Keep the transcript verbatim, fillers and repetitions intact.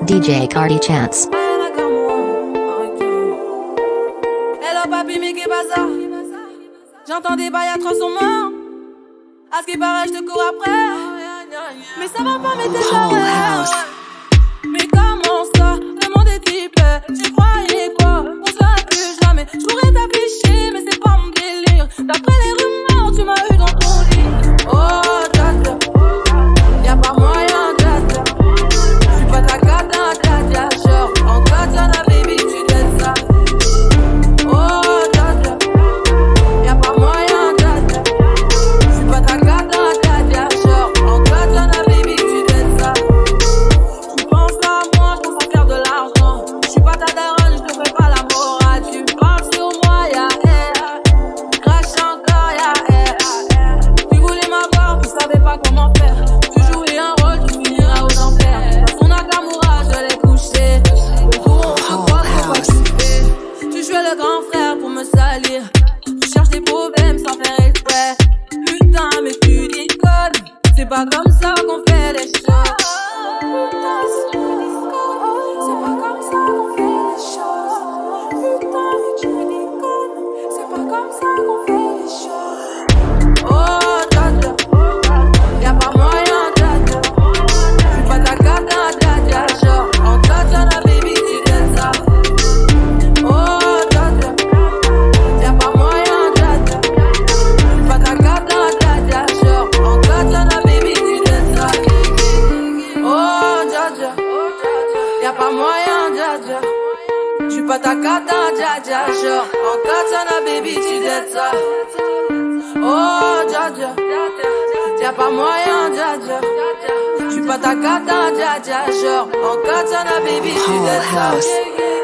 D J Cardi Chance. Hello papi, mais qu'est bazar? J'entends des bails atroces sur moi. À ce qui paraît, je te cours après. Mais ça va pas, mais t'es jamais. Mais comment ça? Le monde est type. Tu croyais quoi? On se verra plus jamais. Je pourrais t'afficher, mais c'est pas mon délire. D'après les rumeurs, tu m'as eu dans ton lit. Oh, dja y'a pas moyen, dja je suis pas ta cata, dja genre en katana, baby, tu t'aides ça. Oh, dja y'a pas moyen, dja je suis pas ta cata, dja genre en katana, baby, tu t'aides ça. Tu penses à moi, je pense à faire de l'argent. Je suis pas ta daronne, je te fais pas la morale. Tu parles sur moi, y'a air. Crache encore, y'a air. Tu voulais m'avoir, tu savais pas comment faire. Tu jouais un rôle, tu finiras aux enfers. Son Nakamura, je l'ai couché. Le tour, on se croit, faut pas kiffer. Tu jouais le grand frère pour me salir. Tu cherches des problèmes sans faire exprès. Putain, mais tu déconnes. C'est pas comme ça qu'on fait les choses. Putain, si tu déconnes. C'est pas comme ça qu'on fait les choses. Putain, mais tu déconnes. C'est pas comme ça qu'on fait les choses. Oh, dja y'a pas moyen, dja je suis pas ta cata, dja genre en katana, baby, tu t'aides ça. Oh, dja y'a pas moyen, dja je suis pas ta cata, dja genre en katana, baby, tu t'aides ça. Oh, dja y'a pas moyen, dja je suis pas ta cata, dja genre en katana, baby, tu t'aides ça. Oh, dja y'a pas moyen, dja je suis pas ta cata, dja genre en katana, baby, tu t'aides ça.